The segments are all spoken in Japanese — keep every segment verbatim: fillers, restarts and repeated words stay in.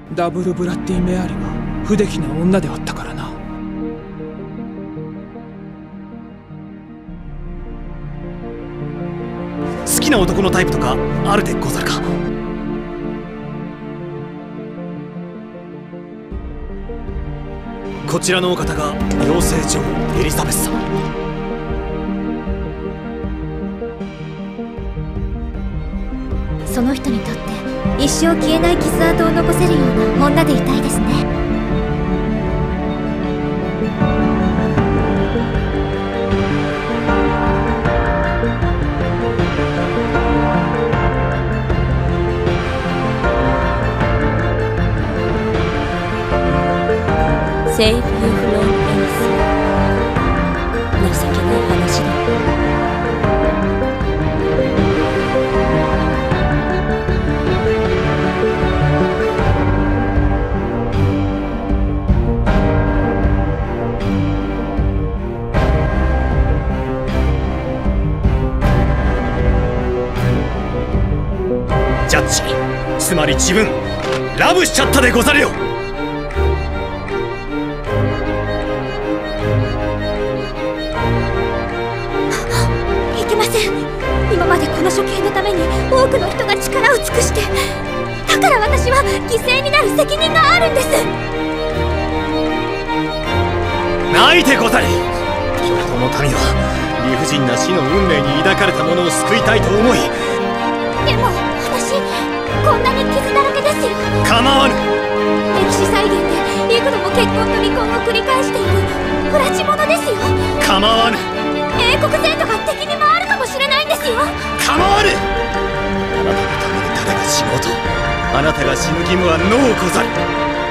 ダブルブラッディ・メアリが不出来な女であったからな。 好きな男のタイプとかあるでござるか？こちらのお方が妖精女王エリザベス様。 その人にとって一生消えない傷跡を残せるような女でいたいですね。セーフ・ユー・フロー・エニス。情けない話だ。 ジャッジ、つまり自分ラブしちゃったでござるよ。 いけません。今までこの処刑のために多くの人が力を尽くして、だから私は犠牲になる責任があるんです。 ないでござる。京都の民は理不尽な死の運命に抱かれた者を救いたいと思い。 でも私こんなに傷だらけですよ。 構わぬ。 歴史再現で幾度も結婚と離婚を繰り返している不埒者ですよ。 構わぬ。 英国全土が敵に回るかもしれないんですよ。 構わぬ。あなたのために誰が死のうと、あなたが死ぬ義務はノーござる。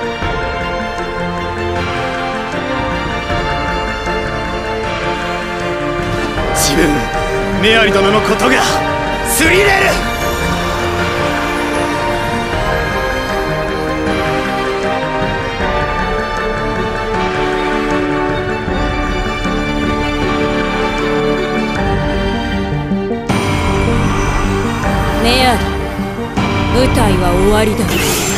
自分メアリ殿のことがスリれる。 メアリ、舞台は終わりだ。